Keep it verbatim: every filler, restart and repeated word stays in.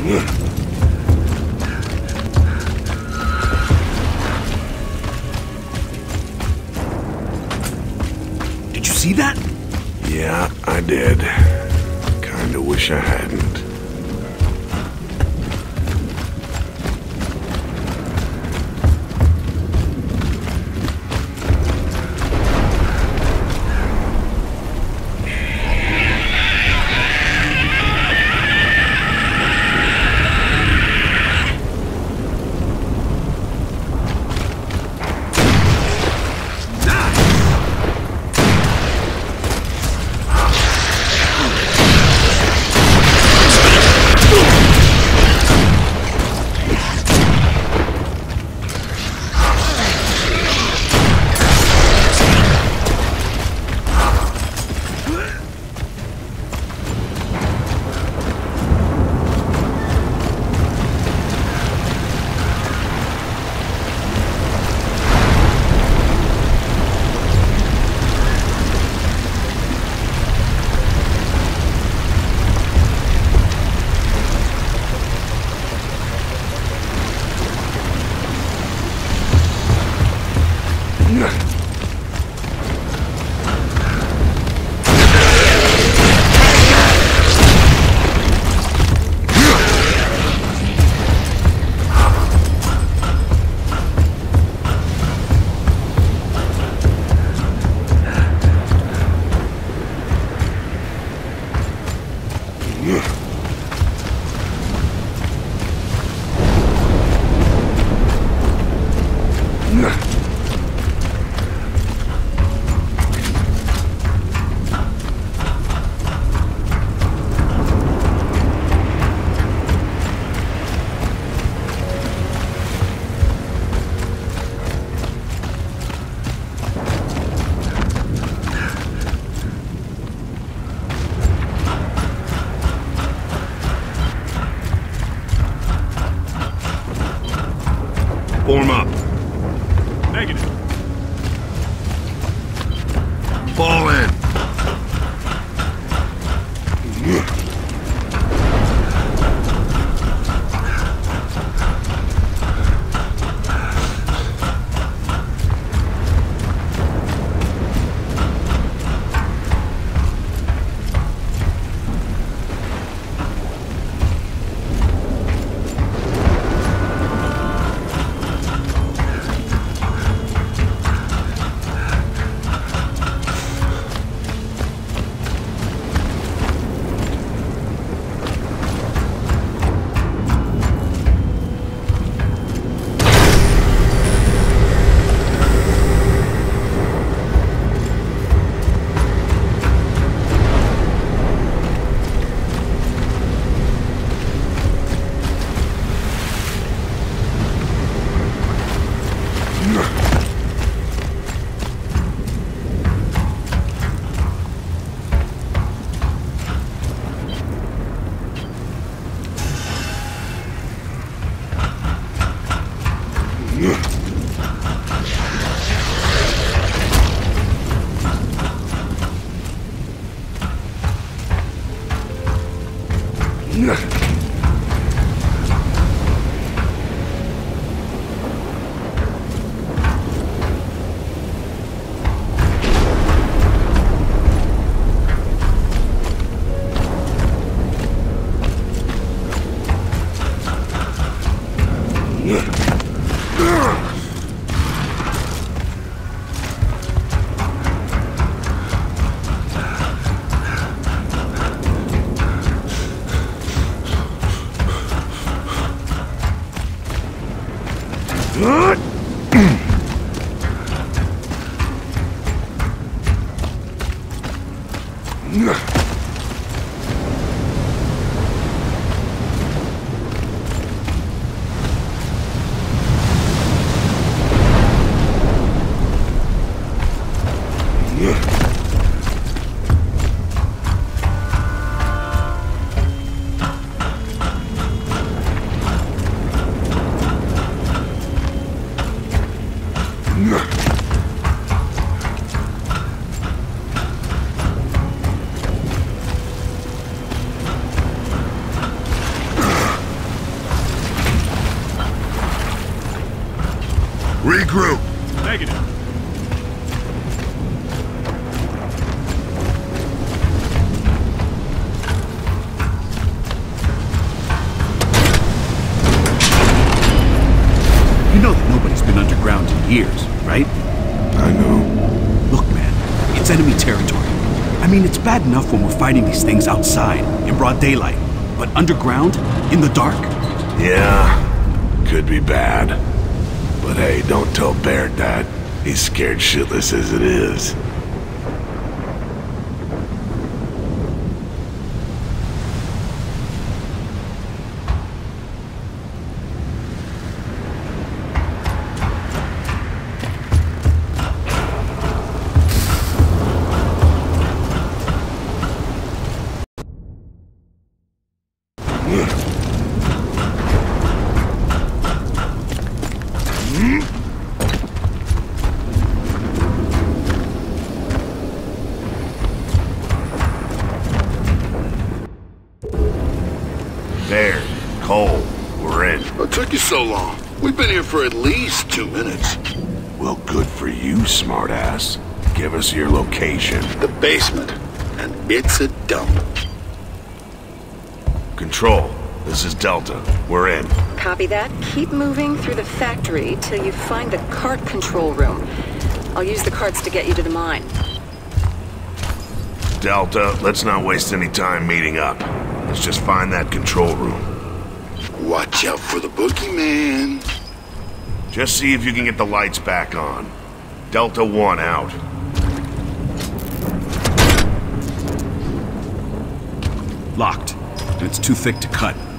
Did you see that? Yeah, I did. Kinda wish I hadn't. Form up. Negative. Fall in. Regroup. Negative. You know that nobody's been underground in years, right? I know. Look, man, it's enemy territory. I mean, it's bad enough when we're fighting these things outside, in broad daylight. But underground, in the dark? Yeah, could be bad. But hey, don't tell Baird that. He's scared shitless as it is. Baird, Cole, we're in. What took you so long? We've been here for at least two minutes. Well, good for you, smartass. Give us your location. The basement. And it's a dump. Control, this is Delta. We're in. Copy that. Keep moving through the factory till you find the cart control room. I'll use the carts to get you to the mine. Delta, let's not waste any time meeting up. Let's just find that control room. Watch out for the boogeyman. Just see if you can get the lights back on. Delta one out. Locked. And it's too thick to cut.